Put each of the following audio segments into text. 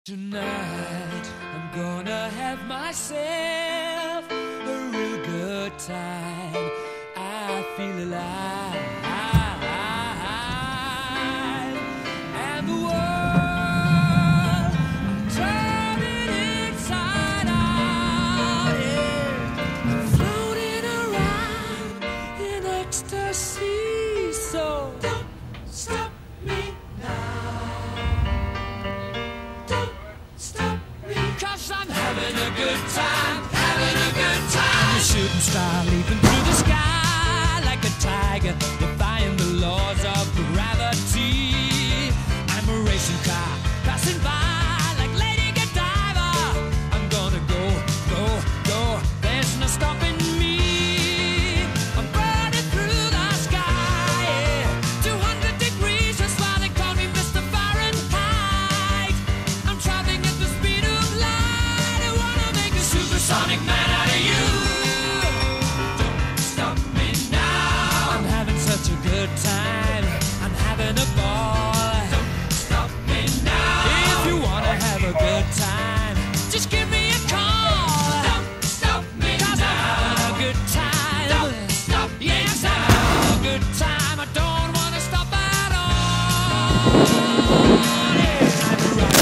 Tonight, I'm gonna have myself a real good time. I feel alive, and the world, I'm turning inside out, yeah. I'm floating around in ecstasy, so don't stop me now. Cause I'm having a good time, having a good time. I'm a shooting star leaping through the sky like a tiger, defying the laws of gravity. I'm a racing car passing by like Lady Godiva. I'm gonna go, go, go, there's no stopping me. I'm burning through the sky, yeah. 200 degrees, that's why they call me Mr. Fahrenheit. I'm traveling at the speed of supersonic man out of you. Don't stop me now. I'm having such a good time. I'm having a ball. Don't stop me now. If you wanna have a good time, just give me a call. Don't stop me now. I'm having a good time. Don't stop me now. Yes, I'm having a good time. I don't wanna stop at all. Yeah, I'm right.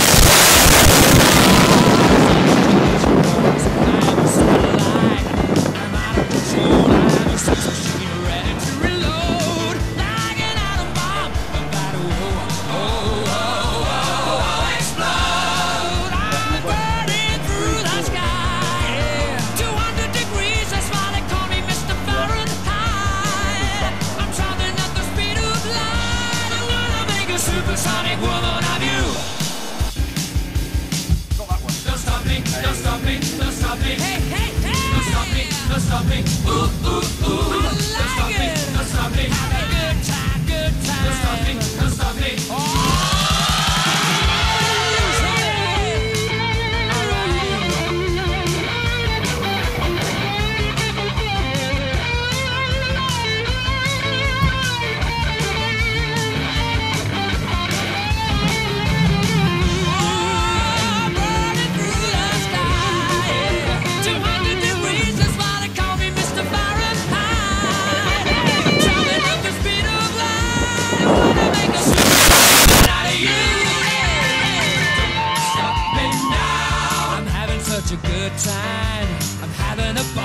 Supersonic woman of you. Got that one. Don't stop me, don't stop me, don't stop me. Hey, hey, hey. Don't stop me, don't stop me. Ooh, ooh, ooh. I like don't stop me, don't stop me. Have a good time, good time. Don't stop me, don't stop me. Oh. Such a good time, I'm having a